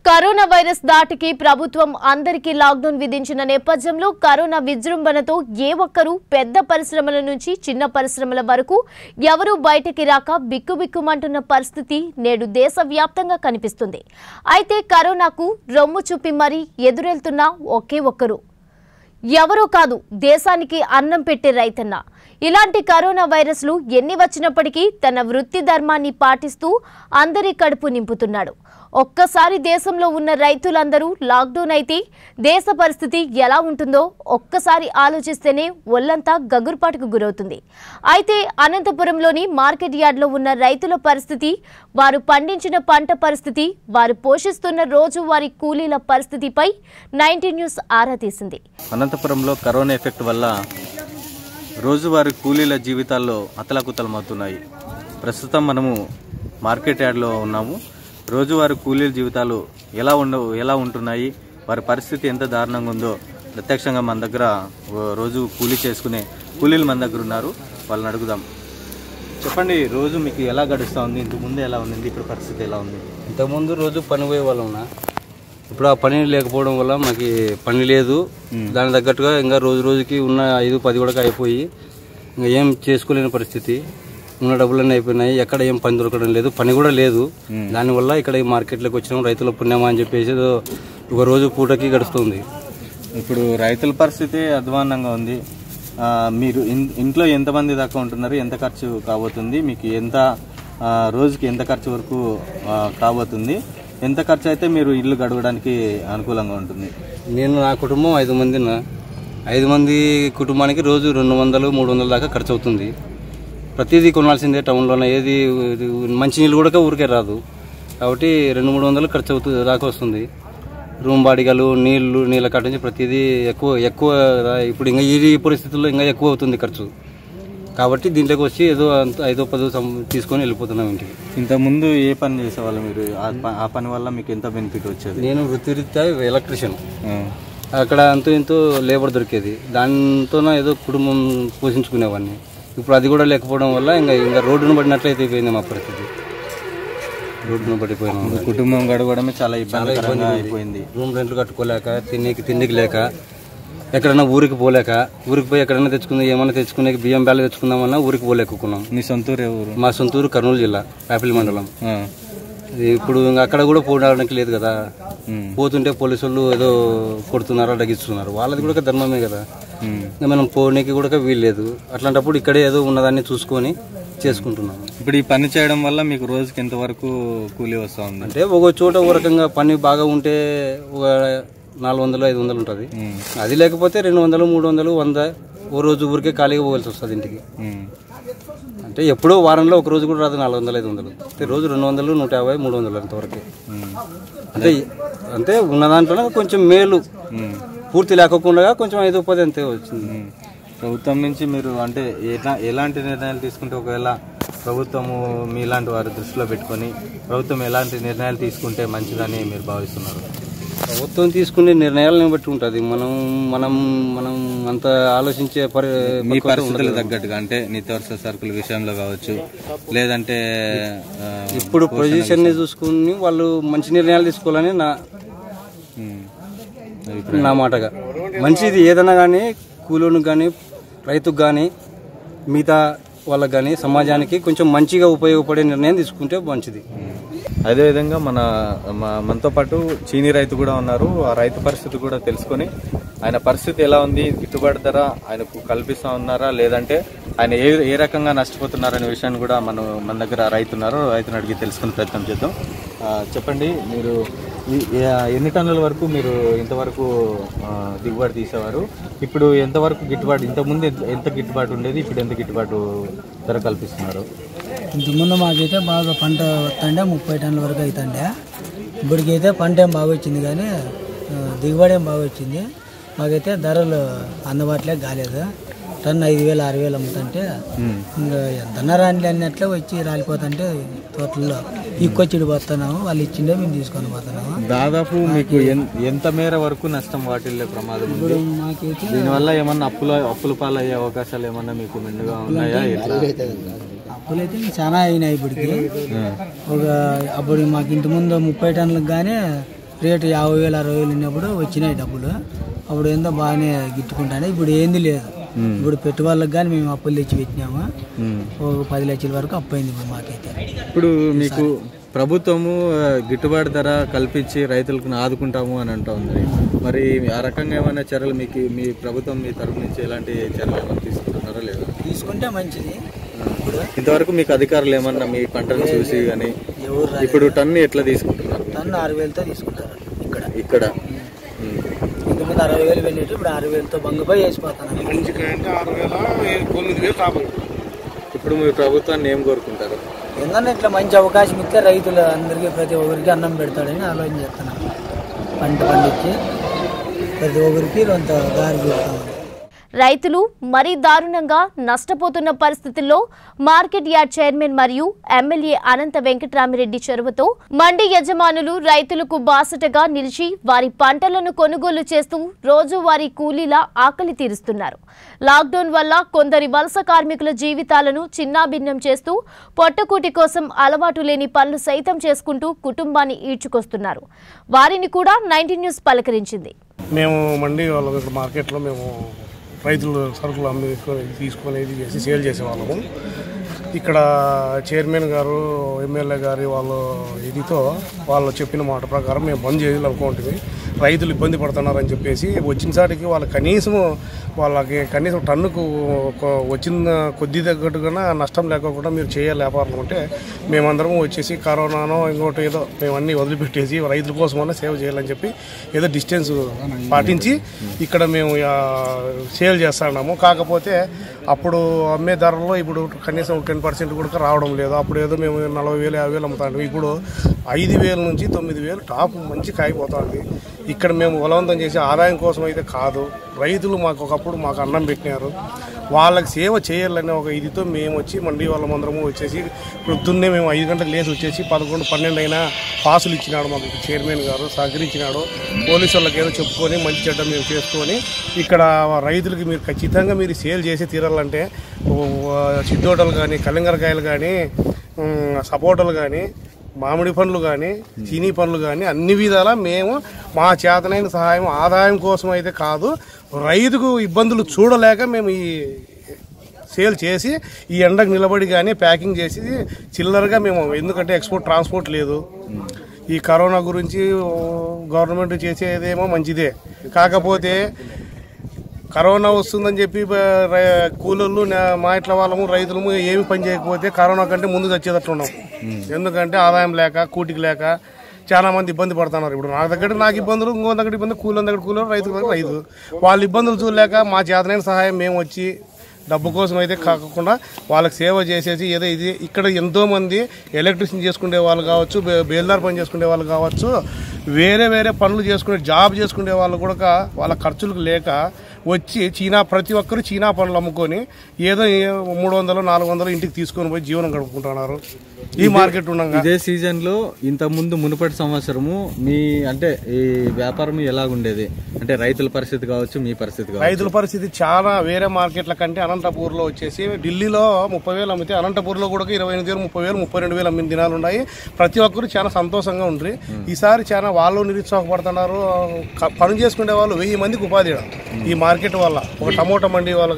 Corona virus దాటికి ప్రభుత్వం అందరికీ లాక్డౌన్ విధించిన నేపథ్యంలో కరోనా విజృంభణతో ఏ ఒక్కరూ పెద్ద పరిశ్రమల నుంచి చిన్న పరిశ్రమల వరకు ఎవరూ బయటికి రాక బిక్కుబిక్కుమంటున్న పరిస్థితి నేడు దేశవ్యాప్తంగా కనిపిస్తుంది. అయితే కరోనాకు రొమ్ము చూపి మరీ ఎదురెళ్తున్న ఒకే ఒక్కరు ఎవరో కాదు, దేశానికి అన్నం పెట్టే రైతన్న. ఇలాంటి కరోనా వైరస్లు ఎన్ని వచ్చినప్పటికీ తన వృత్తి ధర్మాన్ని పాటిస్తూ అందరి కడుపు నింపుతున్నాడు. ఒక్కసారి దేశంలో ఉన్న రైతులందరూ లాక్డౌన్ అయితే దేశ పరిస్థితి ఎలా ఉంటుందో ఒక్కసారి ఆలోచిస్తేనే ఒళ్ళంతా గగురుపాటుకు గురవుతుంది. అయితే అనంతపురంలోని మార్కెట్ యార్డ్లో ఉన్న రైతుల పరిస్థితి, వారు పండించిన పంట పరిస్థితి, వారు పోషిస్తున్న రోజువారీ కూలీల పరిస్థితిపై 19 న్యూస్ ఆరా తీసింది. అనంతపురంలో కరోనా ఎఫెక్ట్ వల్ల రోజువారీ కూలీల జీవితాల్లో అతలాకుతలమవుతున్నాయి. ప్రస్తుతం మనము మార్కెట్ యార్డ్లో ఉన్నాము. రోజువారీ కూలీల జీవితాలు ఎలా ఉంటున్నాయి, వారి పరిస్థితి ఎంత దారుణంగా ఉందో ప్రత్యక్షంగా మన దగ్గర రోజు కూలీ చేసుకునే కూలీలు మన దగ్గర ఉన్నారు. వాళ్ళని అడుగుదాం. చెప్పండి, రోజు మీకు ఎలా గడుస్తూ ఉంది? ఇంతకుముందు ఎలా ఉంది, ఇప్పుడు పరిస్థితి ఎలా ఉంది? ఇంతకుముందు రోజు పని పోయే వాళ్ళం. ఇప్పుడు ఆ పని లేకపోవడం వల్ల మాకు పని లేదు. దాని తగ్గట్టుగా ఇంకా రోజుకి ఉన్న 5-10 కూడా అయిపోయి ఇంకా ఏం చేసుకోలేని పరిస్థితి. ఉన్న డబ్బులన్నీ అయిపోయినాయి. ఎక్కడ ఏం పని దొరకడం లేదు, పని కూడా లేదు. దానివల్ల ఇక్కడ ఈ మార్కెట్లోకి వచ్చినాం. రైతుల పుణ్యమా అని చెప్పేసి ఒక రోజు పూటకి గడుస్తుంది. ఇప్పుడు రైతుల పరిస్థితి అధ్వాన్నంగా ఉంది. మీరు ఇంట్లో ఎంతమంది దాకా ఉంటున్నారు? ఎంత ఖర్చు కాబోతుంది మీకు? రోజుకి ఎంత ఖర్చు వరకు కాబోతుంది? ఎంత ఖర్చు అయితే మీరు ఇల్లు గడవడానికి అనుకూలంగా ఉంటుంది? నా కుటుంబం 5 మంది. 5 మంది కుటుంబానికి రోజు 200-300 దాకా ఖర్చు అవుతుంది. ప్రతిదీ కొనాల్సిందే టౌన్లోనే. ఏది మంచినీళ్ళు కూడా ఊరికే రాదు కాబట్టి 200-300 ఖర్చు అవుతుంది దాకా వస్తుంది. రూమ్ బాడిగలు, నీళ్ళ కాట నుంచి ప్రతిదీ ఎక్కువ. ఇప్పుడు ఇంకా ఈ పరిస్థితుల్లో ఇంకా ఎక్కువ అవుతుంది ఖర్చు. కాబట్టి దీంట్లోకి వచ్చి ఏదో 5-10 తీసుకొని వెళ్ళిపోతున్నాం ఇంటికి. ఇంతకుముందు ఏ పని చేసేవాళ్ళు మీరు? ఆ పని వల్ల మీకు ఎంత బెనిఫిట్ వచ్చేది? నేను వృత్తిరీత్యా ఎలక్ట్రీషియన్. అక్కడ ఎంతో లేబర్ దొరికేది. దాంతో ఏదో కుటుంబం పోషించుకునేవాడిని. ఇప్పుడు అది కూడా లేకపోవడం వల్ల ఇంకా రోడ్డును పడినట్లయితే అయిపోయింది మా పరిస్థితి. రోడ్డును పడిపోయినాం. కుటుంబం గడవడమే చాలా ఇబ్బంది అయిపోయింది. రూమ్ రెంట్లు కట్టుకోలేక, తిండికి లేక, ఎక్కడన్నా ఊరికి పోలేక, ఊరికి పోయి ఎక్కడైనా ఏమన్నా తెచ్చుకునే బియ్యం బ్యాలు తెచ్చుకుందామన్నా ఊరికి పోలేకున్నాం. మీ సొంతూరు ఎవరు? మా సొంతూరు కర్నూలు జిల్లా, పేపల్లి మండలం. ఇప్పుడు అక్కడ కూడా పోవడానికి లేదు కదా. పోతుంటే పోలీసు వాళ్ళు ఏదో కొడుతున్నారు, అడగిస్తున్నారు. వాళ్ళది కూడా ధర్మమే కదా. మనం పోనీకి కూడా వీలు లేదు. అట్లాంటప్పుడు ఇక్కడే ఏదో ఉన్నదాన్ని చూసుకొని చేసుకుంటున్నాము. ఇప్పుడు ఈ పని చేయడం వల్ల మీకు రోజుకి ఎంత వరకు కూలీ వస్తూ ఉంది? అంటే ఒక చోట ఒక రకంగా పని బాగా ఉంటే ఒక 400-500 ఉంటుంది. అది లేకపోతే 200-300, 100 ఓ రోజు ఊరికే ఖాళీగా పోవాల్సి వస్తుంది ఇంటికి. అంటే ఎప్పుడో వారంలో ఒక రోజు కూడా రాదు 400-500. రోజు 200, 150, 300 అంతవరకు. అంటే ఉన్న దాంట్లో కొంచెం మేలు. పూర్తి లేకుండా కొంచెం 5-10 అంతే వచ్చింది. ప్రభుత్వం నుంచి మీరు అంటే ఎలాంటి నిర్ణయాలు తీసుకుంటే, ఒకవేళ ప్రభుత్వము మీలాంటి వారు దృష్టిలో పెట్టుకొని ప్రభుత్వం ఎలాంటి నిర్ణయాలు తీసుకుంటే మంచిదని మీరు భావిస్తున్నారు? ప్రభుత్వం తీసుకునే నిర్ణయాలను బట్టి ఉంటుంది. మనం అంత ఆలోచించే మీ పరిస్థితులు తగ్గట్టుగా, అంటే నిత్యావసర సరుకుల విషయంలో కావచ్చు, లేదంటే ఇప్పుడు పొజిషన్ ని చూసుకుని వాళ్ళు మంచి నిర్ణయాలు తీసుకోవాలని నా మాటగా. మంచిది ఏదైనా కానీ, కూలోనికి కానీ, రైతుకు కానీ, మిగతా వాళ్ళకి కానీ, సమాజానికి కొంచెం మంచిగా ఉపయోగపడే నిర్ణయం తీసుకుంటే మంచిది. అదేవిధంగా మనతో పాటు చీనీ రైతు కూడా ఉన్నారు. ఆ రైతు పరిస్థితి కూడా తెలుసుకొని, ఆయన పరిస్థితి ఎలా ఉంది, గిట్టుబాటు ధర ఆయనకు కల్పిస్తూ ఉన్నారా, లేదంటే ఆయన ఏ రకంగా నష్టపోతున్నారనే విషయాన్ని కూడా మన దగ్గర రైతున్నారు. రైతుని అడిగి తెలుసుకునే ప్రయత్నం చేద్దాం. చెప్పండి, మీరు ఎన్ని టన్నుల వరకు మీరు ఇంతవరకు దిగుబడి తీసేవారు? ఇప్పుడు ఎంతవరకు గిట్టుబాటు? ఇంతకుముందు ఎంత గిట్టుబాటు ఉండేది, ఇప్పుడు ఎంత గిట్టుబాటు ధర కల్పిస్తున్నారు? ఇంతకుముందు మాకైతే బాగా పంట వస్తుండే 30 టన్నుల వరకు అవుతుండే. ఇప్పటికైతే పంట ఏం బాగా వచ్చింది, కానీ దిగుబడి ఏం బాగా వచ్చింది. మాకైతే ధరలు అందుబాటులోకి కాలేదు. టన్ను 5,000-6,000 అమ్ముతుంటే ఇంకా ఎంత రాని అన్నట్లే వచ్చి రాలిపోతుంటే తోటల్లో ఇక్కొచ్చిడి పోతున్నాము. వాళ్ళు ఇచ్చిండే మేము తీసుకొని పోతున్నాము. దాదాపు మీకు ఎంత మేర వరకు నష్టం వాటిల్లే ప్రమాదం ఉంది? మాకైతే దీనివల్ల ఏమన్నా అప్పుల పాలయ్యే అవకాశాలు ఏమన్నా మీకు మెండుగా ఉన్నాయా? అప్పులైతే చాలా అయినాయి. ఇప్పటికి అప్పుడు మాకు ఇంతకుముందు 30 టన్నులకు కానీ రేటు 50,000 60,000 ఉన్నప్పుడు వచ్చినాయి డబ్బులు. అప్పుడు ఏందో బాగానే గిట్టుకుంటానే. ఇప్పుడు ఏంది లేదు. ఇప్పుడు పెట్టు వాళ్ళకి కానీ మేము అప్పులు తెచ్చి పెట్టినాము. ఒక 10 లక్షల వరకు అప్పు అయింది ఇప్పుడు మాకైతే. ఇప్పుడు మీకు ప్రభుత్వము గిట్టుబాటు ధర కల్పించి రైతులకు ఆదుకుంటాము అని అంటుంది. మరి ఆ రకంగా ఏమైనా చర్యలు మీకు మీ ప్రభుత్వం మీ తరఫు నుంచి ఎలాంటి చర్యలు ఏమైనా తీసుకుంటున్నారా లేదా? తీసుకుంటే మంచిది. ఇంతవరకు మీకు అధికారులు ఏమన్నా మీ పంటను చూసి కానీ ఇప్పుడు టన్ను ఎట్లా తీసుకుంటున్నారు? టన్ను 6,000తో తీసుకుంటారు ఇక్కడ. ఇంతకుముందు 60,000 వెళ్ళేటి ఇప్పుడు 6,000తో బంగుపోయి వేసిపోతాను. ఇప్పుడు మీ ప్రభుత్వాన్ని ఏం కోరుకుంటారు? ఏందన్నా ఇట్లా మంచి అవకాశం ఇస్తే రైతులు అందరికీ ప్రతి ఒక్కరికి అన్నం పెడతాడని ఆలోచన చేస్తున్నాను. పంట పండించి ప్రతి ఒక్కరికి కొంత దారి చూస్తామని. రైతులు మరీ దారుణంగా నష్టపోతున్న పరిస్థితుల్లో మార్కెట్ యార్డ్ చైర్మన్ మరియు ఎమ్మెల్యే అనంత వెంకటరామిరెడ్డి చొరవతో మండి యజమానులు రైతులకు బాసటగా నిలిచి వారి పంటలను కొనుగోలు చేస్తూ రోజువారీ కూలీల ఆకలి తీరుస్తున్నారు. లాక్డౌన్ వల్ల కొందరి వలస కార్మికుల జీవితాలను చిన్నాభిన్నం చేస్తూ పొట్టకూటి కోసం అలవాటు లేని పనులు సైతం చేసుకుంటూ కుటుంబాన్ని ఈడ్చుకొస్తున్నారు. వారిని కూడా 19 న్యూస్ పలకరించింది. మేము మండి వాళ్ళ మార్కెట్లో మేము రైతులు సరుకులు అమ్మి తీసుకునేది చేసి సేల్ చేసేవాళ్ళము. ఇక్కడ చైర్మన్ గారు ఎమ్మెల్యే గారి వాళ్ళు చెప్పిన మాట ప్రకారం మేము బంద్ చేయాలనుకుంటుంది. రైతులు ఇబ్బంది పడుతున్నారని చెప్పేసి వచ్చిన సాటికి వాళ్ళకి కనీసం టన్నుకు వచ్చిన కొద్ది తగ్గట్టుగా నష్టం లేకుండా మీరు చేయాలి వ్యాపారం అంటే మేమందరం వచ్చేసి కరోనానో ఇంకోటి ఏదో మేము అన్నీ వదిలిపెట్టేసి రైతుల కోసమన్నా సేవ చేయాలని చెప్పి ఏదో డిస్టెన్స్ పాటించి ఇక్కడ మేము సేల్ చేస్తున్నాము. కాకపోతే అప్పుడు అమ్మే ధరలో ఇప్పుడు కనీసం 10% కూడా రావడం లేదు. అప్పుడు ఏదో మేము 40,000 50,000 అమ్ముతాం. ఇప్పుడు 5,000 నుంచి 9,000 టాప్ మంచి కాయిపోతుంది. ఇక్కడ మేము బలవంతం చేసే ఆదాయం కోసం అయితే కాదు. రైతులు ఒకప్పుడు మాకు అన్నం పెట్టినారు. వాళ్ళకి సేవ చేయాలనే ఒక ఇదితో మేము వచ్చి మండి వాళ్ళమందరము వచ్చేసి పొద్దున్నే మేము 5 గంటలకు లేచి వచ్చేసి 11, 12 అయినా పాసులు ఇచ్చినాడు మాకు చైర్మన్ గారు, సహకరించినాడు. పోలీసు వాళ్ళకి ఏదో చెప్పుకొని మంచి చెడ్డ మేము చేసుకొని ఇక్కడ రైతులకి మీరు ఖచ్చితంగా మీరు సేల్ చేసి తీరాలంటే సిద్ధోటలు కానీ, కలింగరకాయలు కానీ, సపోటలు కానీ, మామిడి పండ్లు కానీ, చీనీ పండ్లు కానీ అన్ని విధాలా మేము మా చేతనైన సహాయం ఆదాయం కోసం అయితే కాదు, రైతుకు ఇబ్బందులు చూడలేక మేము ఈ సేల్ చేసి ఈ ఎండకు నిలబడి కానీ ప్యాకింగ్ చేసి చిల్లరగా మేము, ఎందుకంటే ఎక్స్పోర్ట్ ట్రాన్స్పోర్ట్ లేదు. ఈ కరోనా గురించి గవర్నమెంట్ చేసేదేమో మంచిదే. కాకపోతే కరోనా వస్తుందని చెప్పి కూలీలు మా ఇట్ల వాళ్ళము రైతులము ఏమి పని చేయకపోతే కరోనా కంటే ముందు వచ్చేటట్లున్నాం. ఎందుకంటే ఆదాయం లేక, కూటికి లేక చాలా మంది ఇబ్బంది పడుతున్నారు. ఇప్పుడు నాకు ఇబ్బందులు, ఇంకో దగ్గర ఇబ్బంది, కూలీల దగ్గర కూలీలు, రైతు దగ్గర రైతు. వాళ్ళ ఇబ్బందులు చూడలేక మా చేతనైన సహాయం మేము వచ్చి డబ్బు కోసం అయితే కాకుండా వాళ్ళకి సేవ చేసేసి ఏదో ఇది ఇక్కడ ఎంతోమంది ఎలక్ట్రిషియన్ చేసుకునే వాళ్ళు కావచ్చు, బేల్దార్ పని చేసుకునే వాళ్ళు కావచ్చు, వేరే పనులు చేసుకునే జాబ్ చేసుకునే వాళ్ళు కూడా వాళ్ళ ఖర్చులకు లేక వచ్చి ప్రతి ఒక్కరు చీనా పనులు అమ్ముకొని ఏదో 300, 400 ఇంటికి తీసుకొని పోయి జీవనం గడుపుకుంటున్నారు. ఈ మార్కెట్ ఉండగా ఇదే సీజన్ లో ఇంతకుముందు మునుపటి సంవత్సరము మీ అంటే ఈ వ్యాపారం ఎలాగుండేది? అంటే రైతుల పరిస్థితి కావచ్చు, మీ పరిస్థితి కావచ్చు. రైతుల పరిస్థితి చాలా వేరే మార్కెట్ల కంటే అనంతపూర్లో వచ్చేసి ఢిల్లీలో 30,000 అమ్మితే అనంతపూర్లో కూడా 28,000, 30,000, 32,000 అమ్మిన దినాలు ఉన్నాయి. ప్రతి ఒక్కరు చాలా సంతోషంగా ఉండ్రి. ఈసారి చాలా వాళ్ళు నిరుత్సాహపడుతున్నారు. పని చేసుకునే వాళ్ళు 1000 మందికి ఉపాధి ఈ మార్కెట్ వల్ల. ఒక టమోటా మండీ వాళ్ళు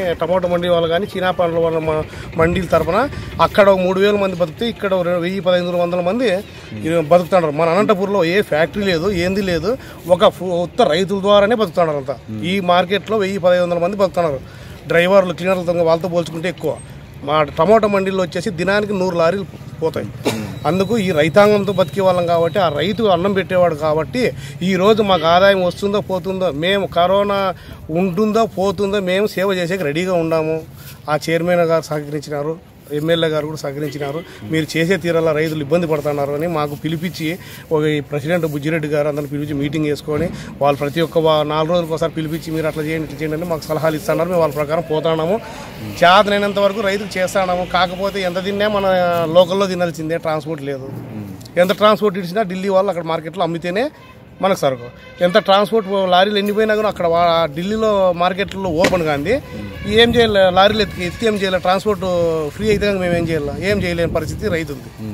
కానీ చీనా పండ్ల వాళ్ళ మండీల తరఫున అక్కడ 3,000 మంది బతికితే ఇక్కడ 1,000-1,500 మంది బతుకుతున్నారు. మన అనంతపూర్లో ఏ ఫ్యాక్టరీ లేదు, ఏంది లేదు, ఒక ఉత్త రైతుల ద్వారానే బతుకుతున్నారు అంతా. ఈ మార్కెట్లో 1,000-1,500 మంది బతుకుతున్నారు. డ్రైవర్లు, క్లీనర్లతో వాళ్ళతో పోల్చుకుంటే ఎక్కువ. మా టమోటా మండీల్లో వచ్చేసి దినానికి 100 లారీలు పోతాయి. అందుకు ఈ రైతాంగంతో బతికే వాళ్ళం కాబట్టి, ఆ రైతు అన్నం పెట్టేవాడు కాబట్టి ఈరోజు మాకు ఆదాయం వస్తుందో పోతుందో, మేము కరోనా ఉంటుందో పోతుందో మేము సేవ చేసేకి రెడీగా ఉన్నాము. ఆ చైర్మన్ గారు సహకరించినారు, ఎమ్మెల్యే గారు కూడా సహకరించినారు. మీరు చేసే తీరాల రైతులు ఇబ్బంది పడుతున్నారు అని మాకు పిలిపించి ఒక ప్రెసిడెంట్ బుజ్జిరెడ్డి గారు అందరిని పిలిపించి మీటింగ్ చేసుకొని వాళ్ళు ప్రతి ఒక్క 4 రోజులకు ఒకసారి పిలిపించి మీరు అట్లా చేయండి, ఇట్లా చేయండి అని మాకు సలహాలు ఇస్తున్నారు. మేము వాళ్ళ ప్రకారం పోతున్నాము. చేతనైనంత వరకు రైతులు చేస్తున్నాము. కాకపోతే ఎంత తిన్నా మన లోకల్లో తినాల్సిందే, ట్రాన్స్పోర్ట్ లేదు. ఎంత ట్రాన్స్పోర్ట్ ఇచ్చినా ఢిల్లీ వాళ్ళు అక్కడ మార్కెట్లో అమ్మితేనే మనకు సరుకు. ఎంత ట్రాన్స్పోర్ట్ లారీలు ఎండిపోయినా కూడా అక్కడ ఢిల్లీలో మార్కెట్లో ఓపెన్ కాంది. ఏం చేయాలి, లారీలు ఎత్తి ఏం చేయాలి, ట్రాన్స్పోర్ట్ ఫ్రీ అయితే మేము ఏం చేయలేము పరిస్థితి రైతుంది.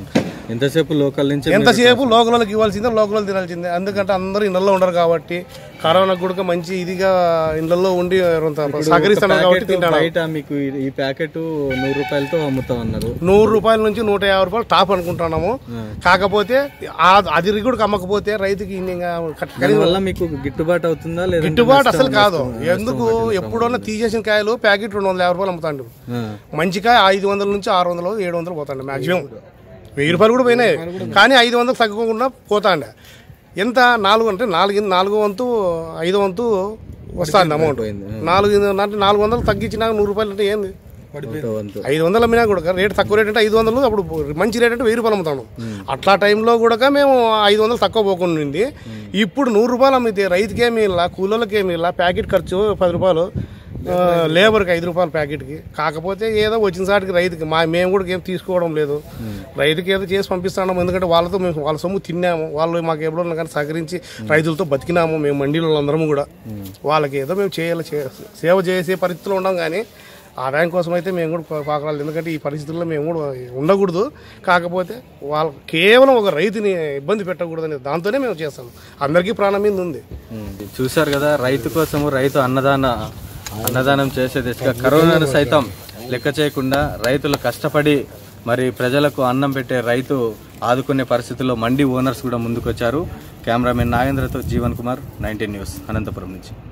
ఎంతసేపు లోకల్ నుంచి ఎంతసేపు లోకల్కి ఇవ్వాల్సిందే, లోకల్ తినాల్సిందే. ఎందుకంటే అందరూ ఇళ్ళల్లో ఉండరు కాబట్టి, కరోనా కూడా మంచి ఇదిగా ఇళ్ళల్లో ఉండి సహకరిస్తున్నారు కాబట్టి తింటాను. మీకు ఈ ప్యాకెట్ 100 రూపాయలతో అమ్ముతా ఉన్నారు. 100 రూపాయల నుంచి 150 రూపాయలు టాప్ అనుకుంటున్నాము. కాకపోతే అది కూడా అమ్మకపోతే రైతుకి మీకు గిట్టుబాటు అవుతుందా లేదా? గిట్టుబాటు అసలు కాదు. ఎందుకు ఎప్పుడన్నా తీసేసిన కాయలు ప్యాకెట్ 250 రూపాయలు అమ్ముతాండు. మంచి కాయ 500 నుంచి 600 700 పోతాండి. మాక్సిమం 1000 రూపాయలు కూడా పోయినాయి, కానీ 500 తగ్గకుండా పోతాండే. ఎంత 4 అంటే 4 వంతు 5 వంతు వస్తుంది అమౌంట్. 400 తగ్గించినా 100 రూపాయలు అంటే ఏంది? 500 అమ్మినా కూడా రేట్ తక్కువ రేట్ అంటే 500, అప్పుడు మంచి రేట్ అంటే 1000 రూపాయలు అమ్ముతాను. అట్లా టైంలో కూడా మేము 500 తక్కువ పోకుండా ఇప్పుడు 100 రూపాయలు అమ్మితే రైతుకేమి ఇలా, కూలీలకేమి ఇలా, ప్యాకెట్ ఖర్చు 10 రూపాయలు, లేబర్కి 5 రూపాయలు ప్యాకెట్కి. కాకపోతే ఏదో వచ్చిన సాటికి రైతుకి మేము కూడా ఏం తీసుకోవడం లేదు, రైతుకి ఏదో చేసి పంపిస్తున్నాము. ఎందుకంటే వాళ్ళతో మేము వాళ్ళ సొమ్ము తిన్నాము, వాళ్ళు మాకు ఎప్పుడన్నా కానీ సహకరించి రైతులతో బతికినాము. మేము మండీలో అందరము కూడా వాళ్ళకి ఏదో మేము సేవ చేసే పరిస్థితుల్లో ఉన్నాం, కానీ ఆదాయం కోసం అయితే మేము కూడా పాకరాలి. ఎందుకంటే ఈ పరిస్థితుల్లో మేము కూడా ఉండకూడదు. కాకపోతే వాళ్ళు కేవలం ఒక రైతుని ఇబ్బంది పెట్టకూడదని దాంతోనే మేము చేస్తాము. అందరికీ ప్రాణం మీద ఉంది. చూశారు కదా, రైతు కోసము రైతు అన్నదానం చేసే దిశగా కరోనాను సైతం లెక్క చేయకుండా రైతులు కష్టపడి మరి ప్రజలకు అన్నం పెట్టే రైతు ఆదుకునే పరిస్థితుల్లో మండీ ఓనర్స్ కూడా ముందుకొచ్చారు. కెమెరామెన్ నాగేంద్రతో జీవన్ కుమార్, 19 న్యూస్, అనంతపురం నుంచి.